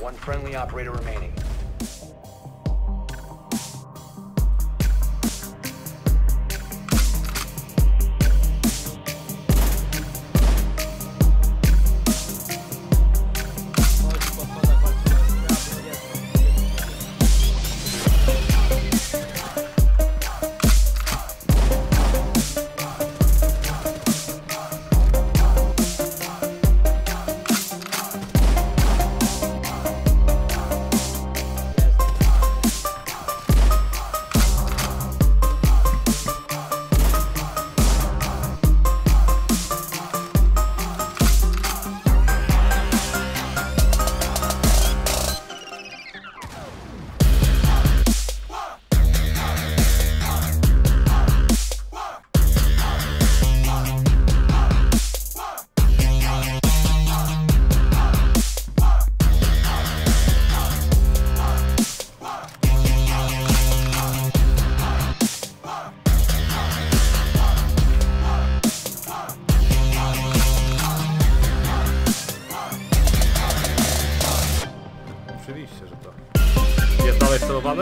One friendly operator remaining. Oczywiście, że to. Jest dalej celowany?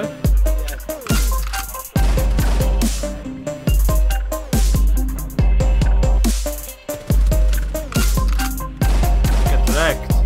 Get wrecked.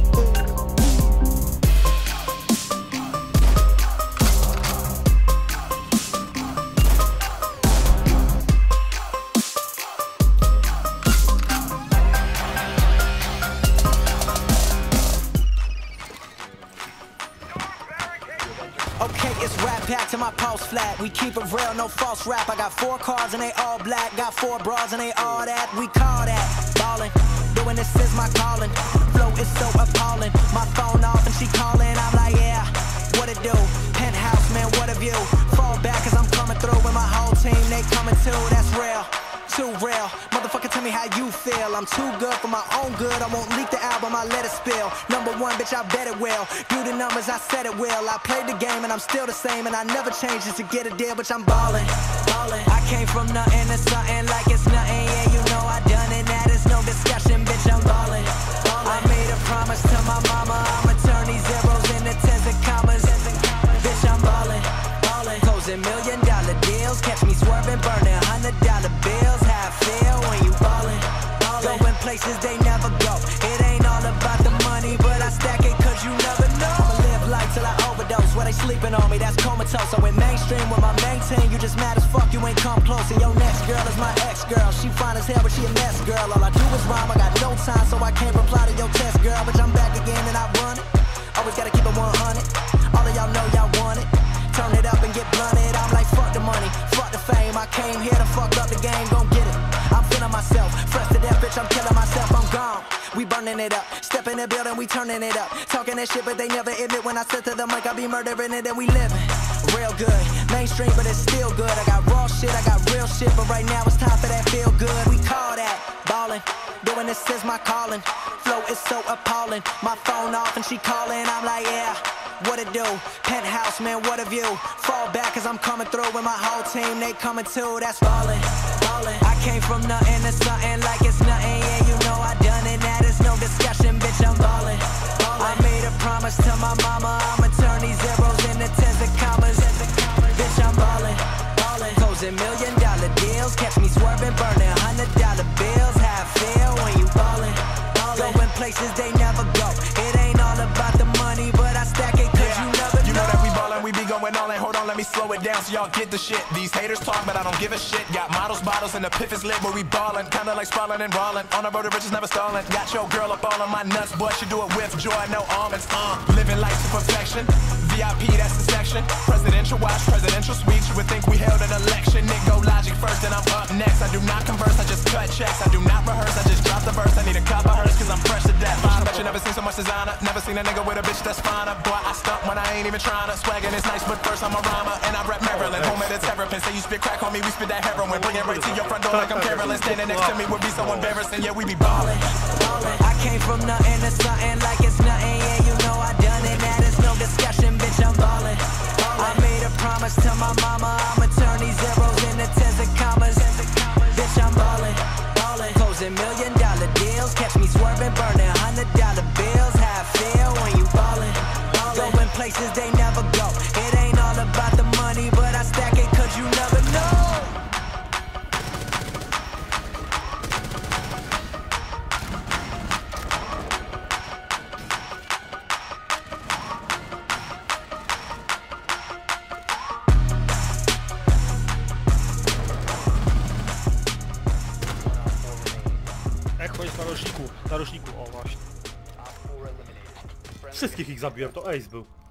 Okay, it's rap packed to my pulse flat. We keep it real, no false rap. I got 4 cars and they all black. Got 4 bras and they all that. We call that ballin'. Doing this is my calling. Flow is so appalling. My phone off and she calling. I'm like, yeah, what it do? Penthouse, man, what a view. Fall back cause I'm coming through with my whole team. They coming too, that's real. Too real. Motherfucker, tell me how you feel. I'm too good for my own good. I won't leak the album, I let it spill. Number 1, bitch, I bet it will. Do the numbers, I said it will. I played the game and I'm still the same. And I never changed just to get a deal, bitch, I'm ballin'. I came from nothing to something like it's nothing. Yeah, you know I done it, that is no discussion, bitch, I'm ballin'. I made a promise to my mama, I'ma turn these zeros into tens and commas. Bitch, I'm ballin'. Closing $1 million deals. Catch me swerving, burning $100 bills. How I feel when you ballin'. Going places they never go. It ain't all about the money, but I stack it cause you never know. I'ma live life till I overdose. Where they sleeping on me, that's comatose. I went mainstream with my main team. You just mad as fuck, you ain't come close. And your next girl is my ex-girl. She fine as hell, but she a mess, girl. All I do is rhyme, I got no time, so I can't reply to your test, girl. But I'm back again and I run it. Always gotta keep it 100. All of y'all know y'all want it. Turn it up and get blunted. I'm like, fuck the money, fuck the fame. I came here to fuck up the game, gon' get it. I'm feeling myself, fresh to death, bitch, I'm killing myself, I'm gone. We burning it up, step in the building, we turning it up. Talking that shit, but they never admit when I said to them, like, I be murdering it and we living. Real good, mainstream, but it's still good. I got raw shit, I got real shit, but right now it's time for that feel good. We call that ballin', doing this is my calling. Flow is so appalling, my phone off and she calling. I'm like, yeah, what it do? Penthouse, man, what a view. Fall back cause I'm coming through with my whole team. They coming too, that's ballin'. I came from nothing to something like it's nothing. Yeah, you know I done it, that is no discussion, bitch, I'm ballin'. I made a promise to my mama, I'ma turn these zeros into tens and commas. Bitch, I'm ballin'. Closing $1 million deals. Catch me swerving, burning $100 bills. How I feel when you ballin'. Going places they never go. It ain't all about the money, but I stack it cause you never know. You know that we ballin', we be going all in. Hold on, let me slow it down so y'all get the shit. These haters talk, but I don't give a shit. Got models, bottles, and the piff is lit where we ballin'. Kinda like sprawlin' and rollin'. On the road to riches, never stallin'. Got your girl up all on my nuts, boy, she do it with joy, no almonds. Living life to perfection. VIP, that's the section. Presidential watch, presidential suite. You would think we held an election. Nick go Logic first, and I'm up next. I do not converse, I just cut checks. I do not rehearse, I just drop the verse. I need a cup of hers, cause I'm fresh to death. I bet you never seen so much designer. Never seen a nigga with a bitch that's finer. Boy, I stunt when I ain't even tryna. Swaggin' is nice, but first I'm a rhymer. And I rap Maryland, home of the terrapin. Say you spit crack on me, we spit that heroin. Bring it right to your front door like I'm Carolyn. Standing next to me would be so embarrassing. Yeah, we be ballin'. I came from nothing to something like it's nothing. Yeah, you know I done it, that is no discussion, bitch, I'm ballin'. I made a promise to my mama, I'ma turn these zeros into tens and commas. Bitch, I'm ballin'. Closing $1 million deals. Catch me swerving, burning $100 bills. How I feel when you ballin'. places they never go. It ain't all about the money, but I stack it cause you never know. Echo jest na roczniku, o właśnie. Wszystkich ich zabiłem, to ace był.